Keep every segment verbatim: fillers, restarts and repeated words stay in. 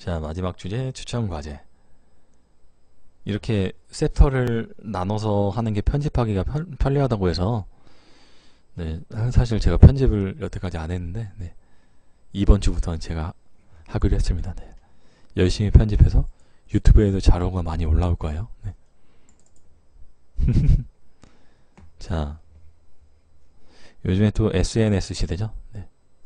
자, 마지막 주제 추천 과제. 이렇게 챕터를 나눠서 하는 게 편집하기가 편, 편리하다고 해서 네, 사실 제가 편집을 여태까지 안 했는데 네, 이번 주부터는 제가 하기로 했습니다. 네. 열심히 편집해서 유튜브에도 자료가 많이 올라올 거예요. 네. 자, 요즘에 또 에스엔에스 시대죠. 네.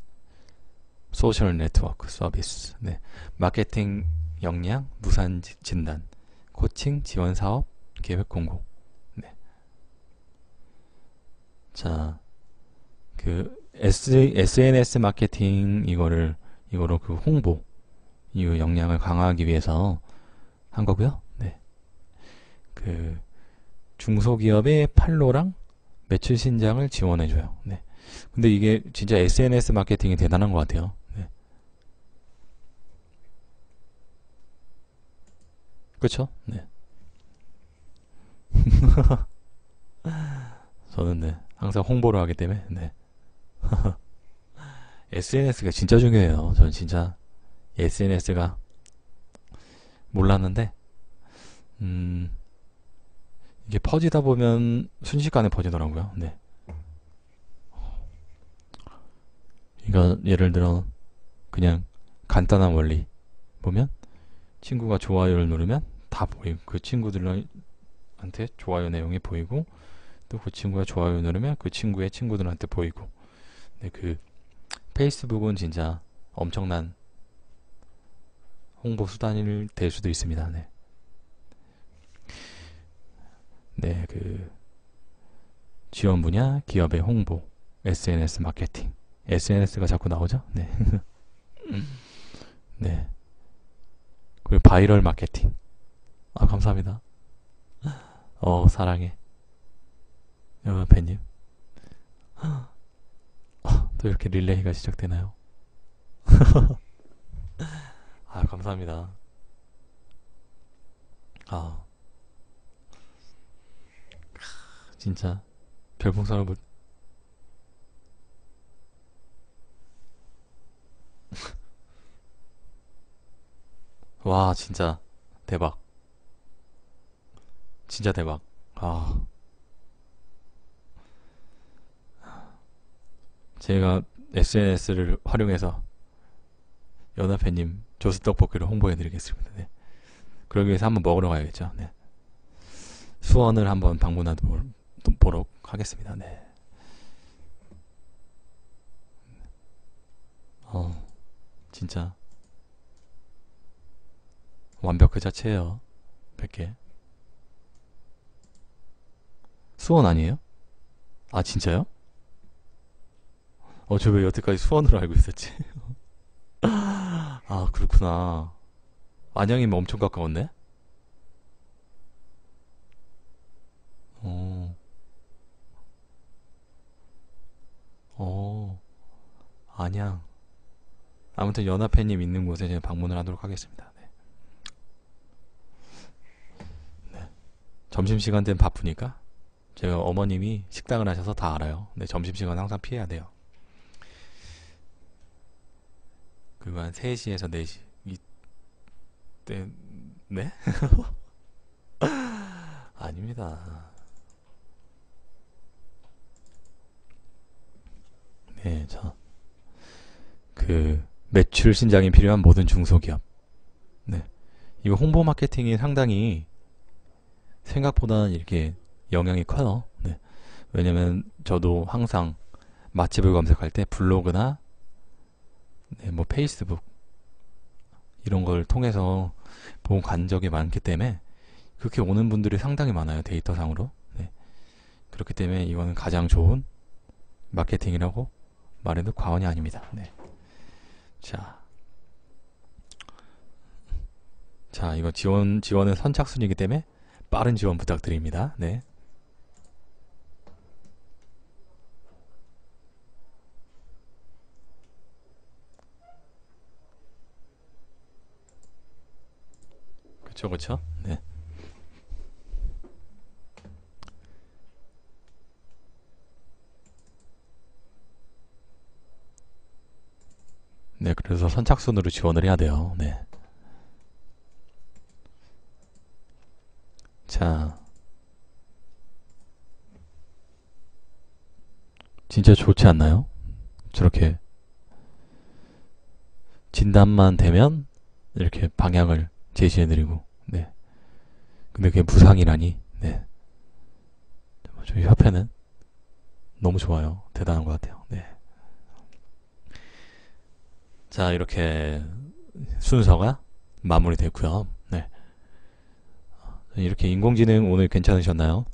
소셜 네트워크 서비스. 네. 마케팅 역량, 무산 진단, 코칭, 지원 사업, 계획 공고. 네. 자, 그 S, 에스엔에스 마케팅 이거를 이거로 그 홍보 이 역량을 강화하기 위해서 한 거고요. 네. 그 중소기업의 판로랑 매출 신장을 지원해 줘요. 네. 근데 이게 진짜 에스엔에스 마케팅이 대단한 것 같아요. 네. 그렇죠? 네. 저는 네, 항상 홍보를 하기 때문에 네. 에스엔에스가 진짜 중요해요. 저는 진짜 에스엔에스가 몰랐는데 음, 이게 퍼지다 보면 순식간에 퍼지더라고요. 네. 이거 예를 들어 그냥 간단한 원리 보면 친구가 좋아요를 누르면 다 보이고 그 친구들한테 좋아요 내용이 보이고 또 그 친구가 좋아요 누르면 그 친구의 친구들한테 보이고 네, 그 페이스북은 진짜 엄청난 홍보 수단이 될 수도 있습니다. 네. 네, 그 지원 분야, 기업의 홍보, 에스엔에스 마케팅. 에스엔에스가 자꾸 나오죠? 네. 네. 그리고 바이럴 마케팅. 아, 감사합니다. 어, 사랑해. 여러분, 팬님. 또 이렇게 릴레이가 시작되나요? 아, 감사합니다. 아, 진짜. 별풍선을 못, 와, 진짜. 대박. 진짜 대박. 아, 제가 에스엔에스를 활용해서 연합회님 조스 떡볶이를 홍보해드리겠습니다. 네. 그러기 위해서 한번 먹으러 가야겠죠. 네. 수원을 한번 방문하도록 하겠습니다. 네. 어, 진짜 완벽 그 자체예요. 백 개. 수원 아니에요? 아, 진짜요? 어, 저 왜 여태까지 수원으로 알고 있었지? 아, 그렇구나. 안양이면 엄청 가까웠네? 어, 어, 안양. 아무튼 연합회님 있는 곳에 제가 방문을 하도록 하겠습니다. 네. 네. 점심시간 되면 바쁘니까 제가 어머님이 식당을 하셔서 다 알아요. 네, 점심시간 항상 피해야 돼요. 그리고 한 세 시에서 네 시. 이때, 네? 아닙니다. 네, 저, 그, 매출 신장이 필요한 모든 중소기업. 네. 이거 홍보 마케팅이 상당히 생각보다 이렇게 영향이 커요. 네. 왜냐면 저도 항상 맛집을 검색할 때 블로그나 네, 뭐 페이스북 이런 걸 통해서 본 간 적이 많기 때문에 그렇게 오는 분들이 상당히 많아요. 데이터상으로. 네. 그렇기 때문에 이거는 가장 좋은 마케팅이라고 말해도 과언이 아닙니다. 네. 자, 자, 이거 지원, 지원은 선착순이기 때문에 빠른 지원 부탁드립니다. 네. 그쵸, 그쵸? 네. 네, 그래서 선착순으로 지원을 해야 돼요. 네. 자, 진짜 좋지 않나요? 저렇게 진단만 되면 이렇게 방향을 제시해드리고, 네. 근데 그게 무상이라니, 네. 저희 협회는 너무 좋아요. 대단한 것 같아요. 네. 자, 이렇게 순서가 마무리됐고요. 네. 이렇게 인공지능 오늘 괜찮으셨나요?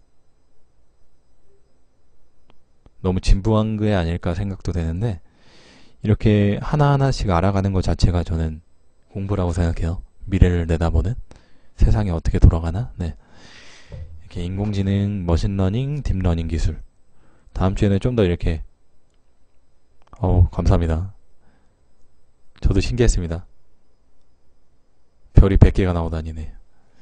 너무 진부한 게 아닐까 생각도 되는데, 이렇게 하나하나씩 알아가는 것 자체가 저는 공부라고 생각해요. 미래를 내다보는 세상이 어떻게 돌아가나. 네. 이렇게 인공지능, 머신러닝, 딥러닝 기술. 다음 주에는 좀 더 이렇게 어우 감사합니다. 저도 신기했습니다. 별이 백 개가 나오다니네.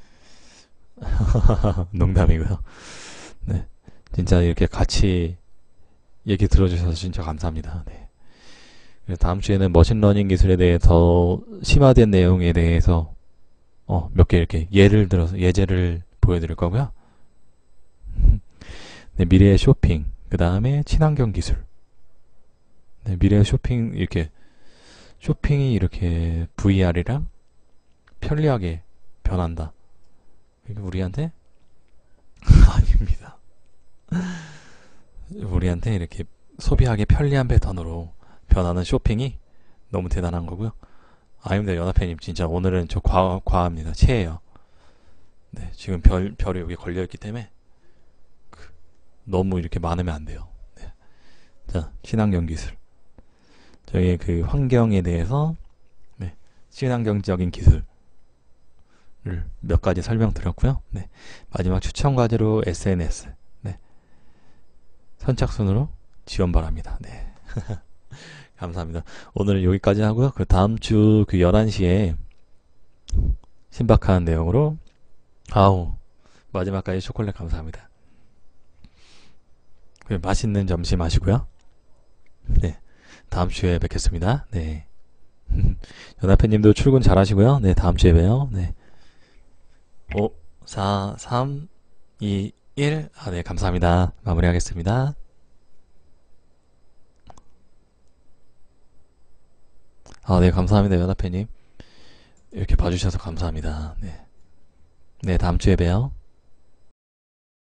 농담이고요. 네. 진짜 이렇게 같이 얘기 들어주셔서 진짜 감사합니다. 네. 다음 주에는 머신러닝 기술에 대해 더 심화된 내용에 대해서 어, 몇 개 이렇게 예를 들어서 예제를 보여드릴 거고요. 네, 미래의 쇼핑, 그 다음에 친환경 기술. 네, 미래의 쇼핑 이렇게 쇼핑이 이렇게 브이알이랑 편리하게 변한다. 이게 우리한테 아닙니다. 우리한테 이렇게 소비하기 편리한 패턴으로 변하는 쇼핑이 너무 대단한 거고요. 아닙니다. 연합회님 진짜 오늘은 저 과, 과합니다. 체해요. 네, 지금 별, 별이 여기 걸려있기 때문에 그, 너무 이렇게 많으면 안 돼요. 네. 자, 친환경 기술. 저희 그 환경에 대해서 네, 친환경적인 기술을 몇 가지 설명드렸고요. 네, 마지막 추천 과제로 에스엔에스 네, 선착순으로 지원 바랍니다. 네. 감사합니다. 오늘 여기까지 하고요. 그 다음 주 그 열한 시에 신박한 내용으로 아우 마지막까지 초콜릿 감사합니다. 그 맛있는 점심 하시고요. 네. 다음 주에 뵙겠습니다. 네. 연합회님도 출근 잘 하시고요. 네. 다음 주에 봬요. 네. 오, 사, 삼, 이, 일. 아, 네. 감사합니다. 마무리하겠습니다. 아, 네. 감사합니다. 연합회님. 이렇게 봐주셔서 감사합니다. 네. 네. 다음 주에 봬요.